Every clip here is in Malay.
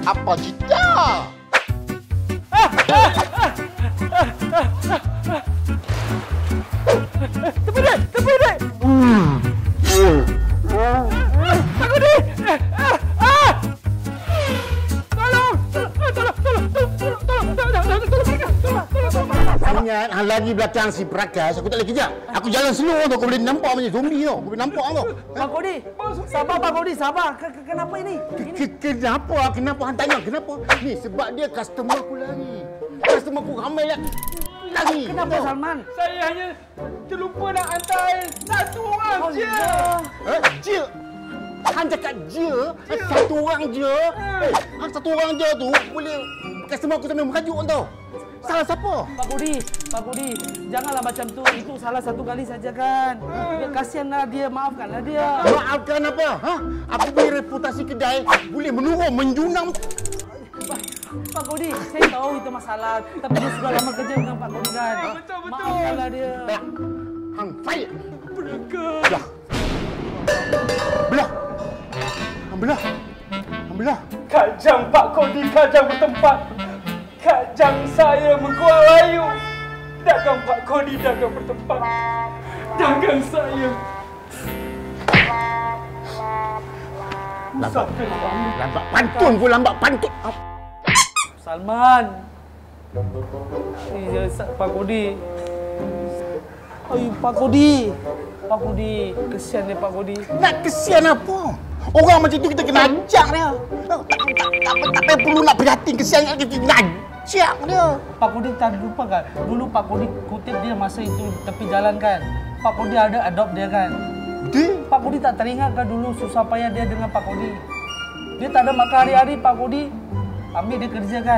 Apa cerita? Tepi dek! Pak Kodi! Ingat, hang lagi belakang si Prakash, aku tak boleh kejar. Aku jalan slow tu, aku boleh nampak macam zombie tau. Aku boleh nampak tau. Pak Kodi! Sabar Pak Kodi, sabar. Kenapa ini? Kenapa? Kenapa? Hang tanya, kenapa? Ni sebab dia customer aku lari. Customer aku ramai lari. Kenapa Salman? Saya hanya terlupa nak hantar satu orang je. Je? Hang cakap je? Satu orang je? Hang satu orang je tu boleh customer aku sampai merajuk tau. Salah siapa? Pak Kodi, janganlah macam tu. Itu salah satu kali saja kan. Kasihanlah dia, maafkanlah dia. Maafkan apa? Ha? Aku punya reputasi kedai boleh menurun, menjunang. Pak Kodi, saya tahu itu masalah. Tapi dia sudah lama kerja dengan Pak Kodi kan. Betul. Maafkanlah dia. Hang fight. Betul. Belah. Kajang Pak Kodi, kajang bertempat. Kajang saya mengkuat rayu. Dagang Pak Kodi, dagang bertempat. Dagang saya. Lambat pantun pun lambat pantun. Salman. Pak Kodi. Ayo Pak Kodi, kesian dia Pak Kodi. Nak kesian apa? Orang macam tu kita kena ajak dia. Tak payah perlu nak prihatin kesian kita kena ajak dia. Pak Kodi tak lupa kan? Dulu Pak Kodi kutip dia masa itu tepi jalan kan. Pak Kodi ada adopt dia kan. Pak Kodi tak teringat kan dulu susah payah dia dengan Pak Kodi. Dia tak ada makan hari-hari, Pak Kodi ambil dia kerja kan.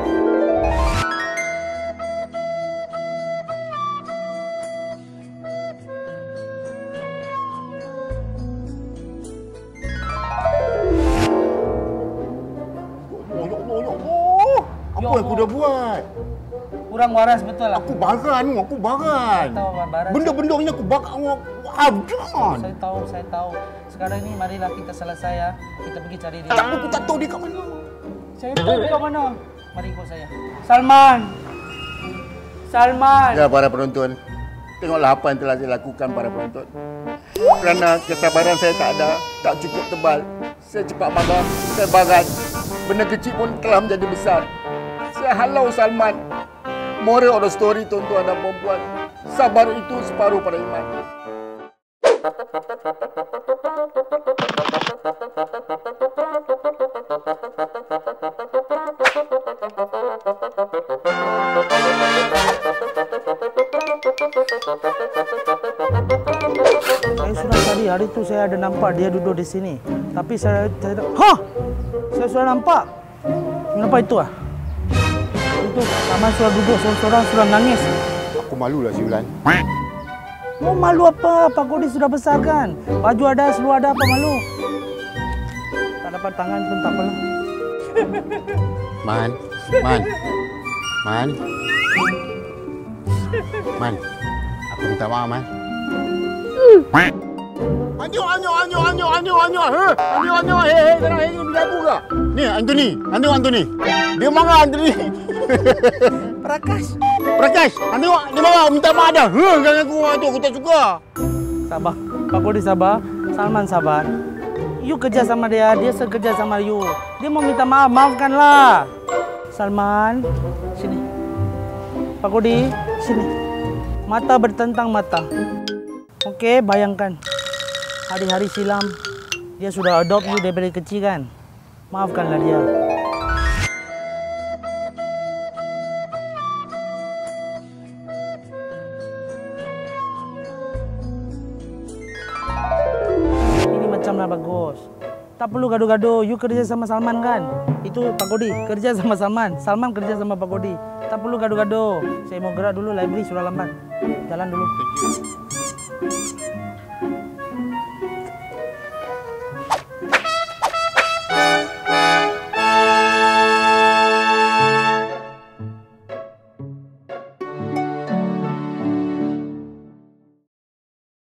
Apa yang aku dah buat? Kurang waras betul lah. Aku baran. Saya tahu baran. Benda-benda ni aku bakar habis. Saya tahu. Sekarang ni marilah kita selesai ya. Kita pergi cari dia. Tapi aku tak tahu dia kat mana. Saya tahu dia kat mana. Mari ikut saya. Salman. Ya para penonton. Tengoklah apa yang telah saya lakukan para penonton. Kerana kesabaran saya tak cukup tebal. Saya cepat marah, saya barat. Benda kecil pun telah menjadi besar. Saya halau Salman. Moral of the story tuan-tuan dan puan-puan. Sabar itu separuh pada iman. Saya sudah tadi hari itu saya ada nampak dia duduk di sini. Tapi saya sudah nampak. Kenapa itu ah? Itu Salman sudah duduk seorang sudah nangis. Aku malulah si Ulan. Mau malu apa? Pak Kodi sudah besar kan? Baju ada, seluar ada, apa malu? Tak dapat tangan pun tak apalah. Man. Aku minta maaf, Man. Anyo. Hei, tenang, ini bila aku ke? Ni, Anthony. Dia marah, Anthony. Prakash. Dia marah, minta maaf dah. Jangan aku tak suka. Sabar. Pak Kodi sabar. Salman sabar. You kerja sama dia kerja sama you. Dia mau minta maaf, maafkanlah. Salman, sini. Pak Kodi, sini. Mata bertentang mata. Okey, bayangkan. Hari-hari silam, dia sudah adopt you dari kecil kan? Maafkanlah dia. Ini macamlah bagus. Tak perlu gaduh-gaduh. You kerja sama Salman kan? Itu Pak Kodi kerja sama Salman. Salman kerja sama Pak Kodi. Tak perlu gaduh-gaduh. Saya mau gerak dulu, library sudah lambat. Jalan dulu.